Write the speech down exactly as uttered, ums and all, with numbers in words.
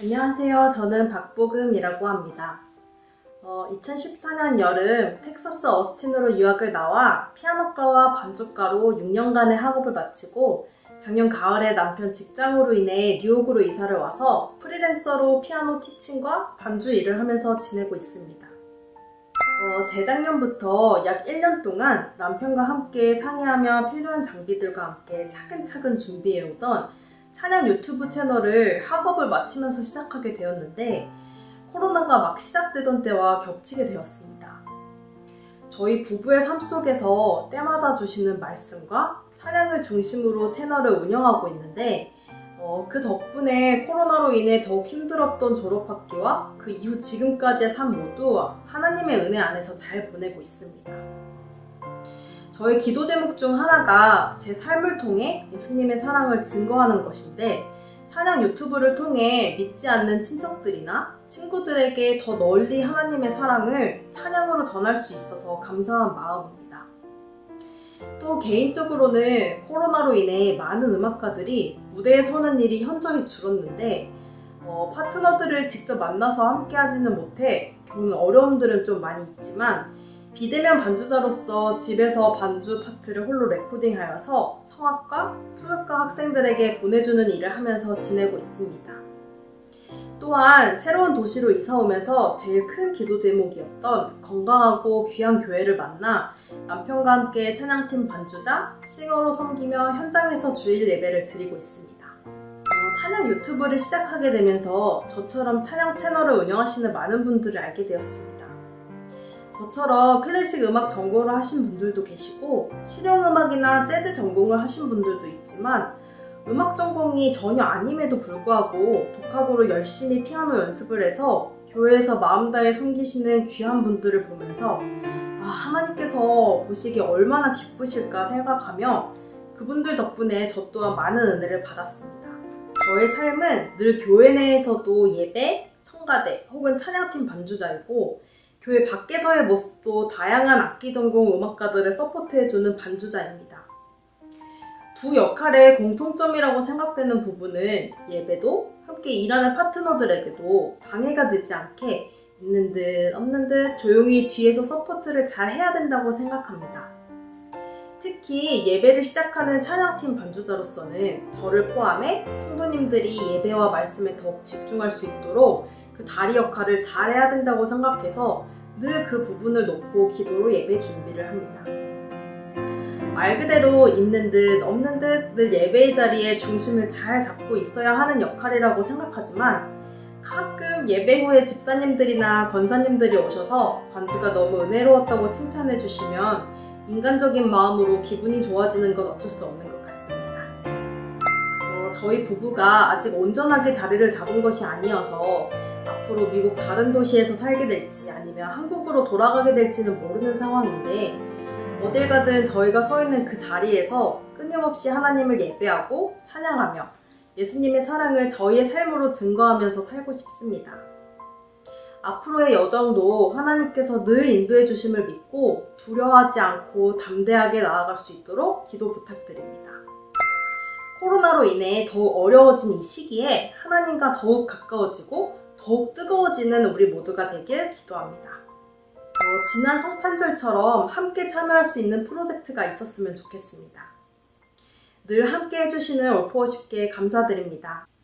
안녕하세요. 저는 박보금이라고 합니다. 어, 이천십사 년 여름 텍사스 어스틴으로 유학을 나와 피아노과와 반주과로 육 년간의 학업을 마치고 작년 가을에 남편 직장으로 인해 뉴욕으로 이사를 와서 프리랜서로 피아노 티칭과 반주 일을 하면서 지내고 있습니다. 어, 재작년부터 약 일 년 동안 남편과 함께 상의하며 필요한 장비들과 함께 차근차근 준비해오던 찬양 유튜브 채널을 학업을 마치면서 시작하게 되었는데 코로나가 막 시작되던 때와 겹치게 되었습니다. 저희 부부의 삶 속에서 때마다 주시는 말씀과 찬양을 중심으로 채널을 운영하고 있는데 어, 그 덕분에 코로나로 인해 더욱 힘들었던 졸업학기와 그 이후 지금까지의 삶 모두 하나님의 은혜 안에서 잘 보내고 있습니다. 저의 기도 제목 중 하나가 제 삶을 통해 예수님의 사랑을 증거하는 것인데 찬양 유튜브를 통해 믿지 않는 친척들이나 친구들에게 더 널리 하나님의 사랑을 찬양으로 전할 수 있어서 감사한 마음입니다. 또 개인적으로는 코로나로 인해 많은 음악가들이 무대에 서는 일이 현저히 줄었는데 어, 파트너들을 직접 만나서 함께 하지는 못해 겪는 어려움들은 좀 많이 있지만 비대면 반주자로서 집에서 반주 파트를 홀로 레코딩하여서 성악과 후역과 학생들에게 보내주는 일을 하면서 지내고 있습니다. 또한 새로운 도시로 이사 오면서 제일 큰 기도 제목이었던 건강하고 귀한 교회를 만나 남편과 함께 찬양팀 반주자, 싱어로 섬기며 현장에서 주일 예배를 드리고 있습니다. 어, 찬양 유튜브를 시작하게 되면서 저처럼 찬양 채널을 운영하시는 많은 분들을 알게 되었습니다. 저처럼 클래식 음악 전공을 하신 분들도 계시고 실용음악이나 재즈 전공을 하신 분들도 있지만 음악 전공이 전혀 아님에도 불구하고 독학으로 열심히 피아노 연습을 해서 교회에서 마음 다해 섬기시는 귀한 분들을 보면서 아, 하나님께서 보시기에 얼마나 기쁘실까 생각하며 그분들 덕분에 저 또한 많은 은혜를 받았습니다. 저의 삶은 늘 교회 내에서도 예배, 성가대 혹은 찬양팀 반주자이고 교회 밖에서의 모습도 다양한 악기 전공 음악가들을 서포트해주는 반주자입니다. 두 역할의 공통점이라고 생각되는 부분은 예배도 함께 일하는 파트너들에게도 방해가 되지 않게 있는 듯 없는 듯 조용히 뒤에서 서포트를 잘 해야 된다고 생각합니다. 특히 예배를 시작하는 찬양팀 반주자로서는 저를 포함해 성도님들이 예배와 말씀에 더욱 집중할 수 있도록 그 다리 역할을 잘 해야 된다고 생각해서 늘 그 부분을 놓고 기도로 예배 준비를 합니다. 말 그대로 있는 듯 없는 듯 늘 예배의 자리에 중심을 잘 잡고 있어야 하는 역할이라고 생각하지만 가끔 예배 후에 집사님들이나 권사님들이 오셔서 반주가 너무 은혜로웠다고 칭찬해 주시면 인간적인 마음으로 기분이 좋아지는 건 어쩔 수 없는 것 같습니다. 어, 저희 부부가 아직 온전하게 자리를 잡은 것이 아니어서 앞으로 미국 다른 도시에서 살게 될지 아니면 한국으로 돌아가게 될지는 모르는 상황인데 어딜 가든 저희가 서 있는 그 자리에서 끊임없이 하나님을 예배하고 찬양하며 예수님의 사랑을 저희의 삶으로 증거하면서 살고 싶습니다. 앞으로의 여정도 하나님께서 늘 인도해 주심을 믿고 두려워하지 않고 담대하게 나아갈 수 있도록 기도 부탁드립니다. 코로나로 인해 더욱 어려워진 이 시기에 하나님과 더욱 가까워지고 더욱 뜨거워지는 우리 모두가 되길 기도합니다. 어, 지난 성탄절처럼 함께 참여할 수 있는 프로젝트가 있었으면 좋겠습니다. 늘 함께 해주시는 올포워십께 감사드립니다.